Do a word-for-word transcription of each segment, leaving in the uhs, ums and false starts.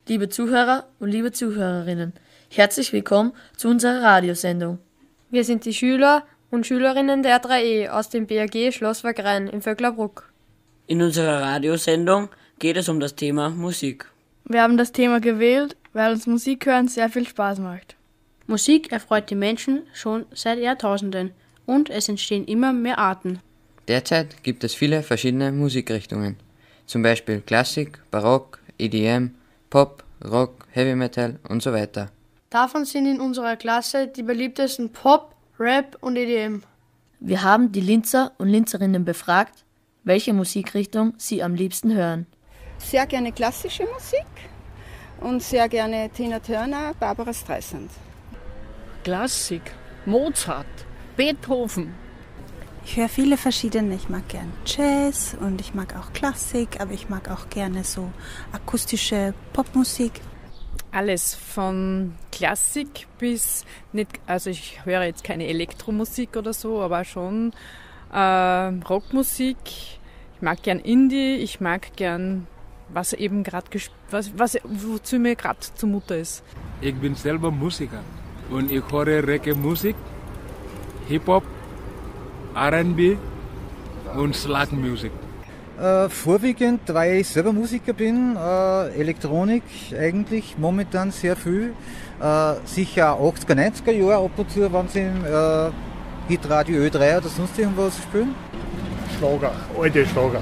Liebe Zuhörer und liebe Zuhörerinnen, herzlich willkommen zu unserer Radiosendung. Wir sind die Schüler und Schülerinnen der drei E aus dem B A G Schlosswerk Rhein in Vöcklerbruck. In unserer Radiosendung geht es um das Thema Musik. Wir haben das Thema gewählt, weil uns Musik hören sehr viel Spaß macht. Musik erfreut die Menschen schon seit Jahrtausenden und es entstehen immer mehr Arten. Derzeit gibt es viele verschiedene Musikrichtungen, zum Beispiel Klassik, Barock, E D M, Pop, Rock, Heavy Metal und so weiter. Davon sind in unserer Klasse die beliebtesten Pop, Rap und E D M. Wir haben die Linzer und Linzerinnen befragt, welche Musikrichtung sie am liebsten hören. Sehr gerne klassische Musik und sehr gerne Tina Turner, Barbara Streisand. Klassik, Mozart, Beethoven. Ich höre viele verschiedene. Ich mag gern Jazz und ich mag auch Klassik, aber ich mag auch gerne so akustische Popmusik. Alles von Klassik bis nicht, also ich höre jetzt keine Elektromusik oder so, aber schon äh, Rockmusik. Ich mag gern Indie, ich mag gern was eben gerade was, was wozu mir gerade zumute ist. Ich bin selber Musiker und ich höre Reggae-Musik, Hip-Hop, R and B und Schlagermusik. Äh, vorwiegend, weil ich selber Musiker bin, äh, Elektronik eigentlich momentan sehr viel. Äh, sicher achtziger, neunziger Jahre ab und zu, wenn sie im äh, Hitradio Ö drei oder sonst irgendwas spielen. Schlager, alte Schlager.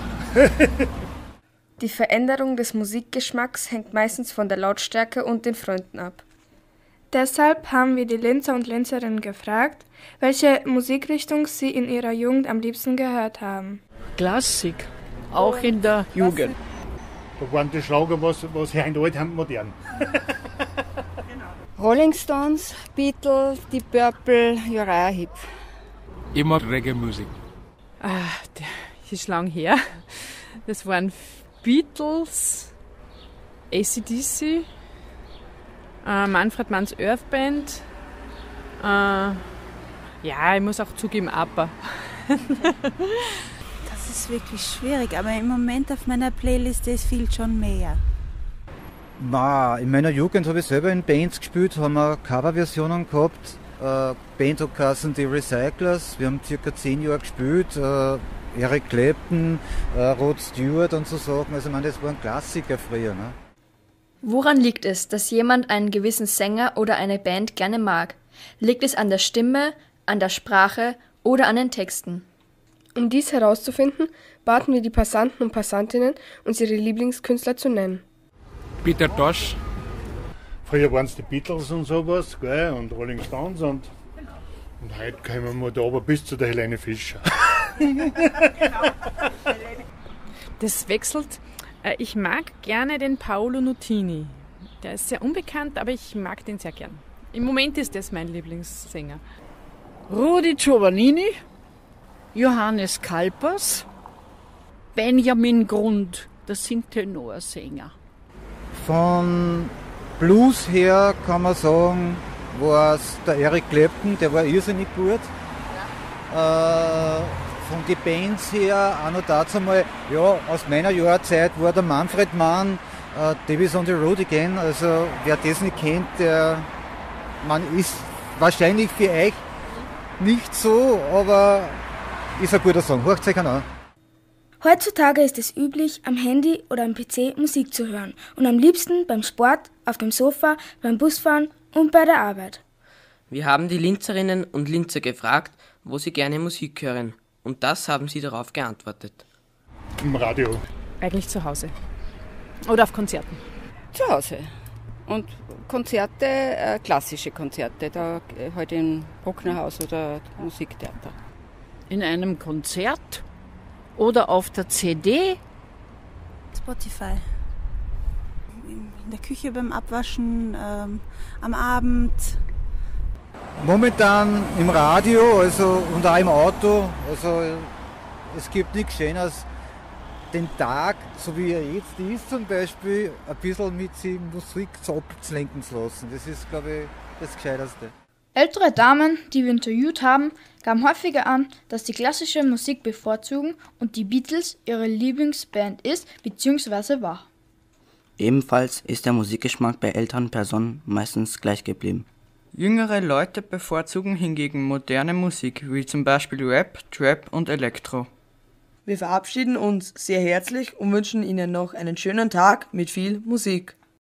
Die Veränderung des Musikgeschmacks hängt meistens von der Lautstärke und den Freunden ab. Deshalb haben wir die Linzer und Linzerinnen gefragt, welche Musikrichtung sie in ihrer Jugend am liebsten gehört haben. Klassik, auch in der Jugend. Da waren die Schlager, was, was heute alt haben, modern. Rolling Stones, Beatles, Deep Purple, Uriah Heep. Ich mag Reggae-Musik. Ah, das ist lang her. Das waren Beatles, A C D C, äh, Manfred Manns Earth Band, äh, ja, ich muss auch zugeben, ABBA. Das ist wirklich schwierig, aber im Moment auf meiner Playlist ist viel schon mehr. Ma, in meiner Jugend habe ich selber in Bands gespielt, haben wir Coverversionen gehabt. Äh, Band hat geheißen die Recyclers, wir haben circa zehn Jahre gespielt. Äh, Eric Clapton, äh, Rod Stewart und so Sachen, also ich meine, das waren Klassiker früher. Ne? Woran liegt es, dass jemand einen gewissen Sänger oder eine Band gerne mag? Liegt es an der Stimme, an der Sprache oder an den Texten? Um dies herauszufinden, baten wir die Passanten und Passantinnen, uns ihre Lieblingskünstler zu nennen. Peter Tosh. Früher waren es die Beatles und sowas, gell, und Rolling Stones und, und heute kommen wir da aber bis zu der Helene Fischer. Das wechselt. Ich mag gerne den Paolo Nutini. Der ist sehr unbekannt, aber ich mag den sehr gern. Im Moment ist das mein Lieblingssänger. Rudi Giovannini, Johannes Kalpers, Benjamin Grund, das sind Tenorsänger. Von Blues her kann man sagen, war es der Eric Clapton, der war irrsinnig gut. Ja. Äh, Von den Bands her, auch noch dazu mal, ja, aus meiner Jahrzeit war der Manfred Mann, äh, Davis on the Road Again, also wer das nicht kennt, der, man ist wahrscheinlich für euch nicht so, aber ist ein guter Song, hört euch an. Heutzutage ist es üblich, am Handy oder am P C Musik zu hören und am liebsten beim Sport, auf dem Sofa, beim Busfahren und bei der Arbeit. Wir haben die Linzerinnen und Linzer gefragt, wo sie gerne Musik hören. Und das haben sie darauf geantwortet. Im Radio. Eigentlich zu Hause. Oder auf Konzerten. Zu Hause. Und Konzerte, äh, klassische Konzerte, da äh, heute im Brucknerhaus oder Musiktheater. In einem Konzert oder auf der C D? Spotify. In der Küche beim Abwaschen, ähm, am Abend. Momentan im Radio, also und auch im Auto. Also es gibt nichts Schöneres, den Tag, so wie er jetzt ist zum Beispiel, ein bisschen mit sich Musik abzulenken zu lassen. Das ist, glaube ich, das Gescheiterste. Ältere Damen, die wir interviewt haben, gaben häufiger an, dass sie klassische Musik bevorzugen und die Beatles ihre Lieblingsband ist bzw. war. Ebenfalls ist der Musikgeschmack bei älteren Personen meistens gleich geblieben. Jüngere Leute bevorzugen hingegen moderne Musik, wie zum Beispiel Rap, Trap und Elektro. Wir verabschieden uns sehr herzlich und wünschen Ihnen noch einen schönen Tag mit viel Musik.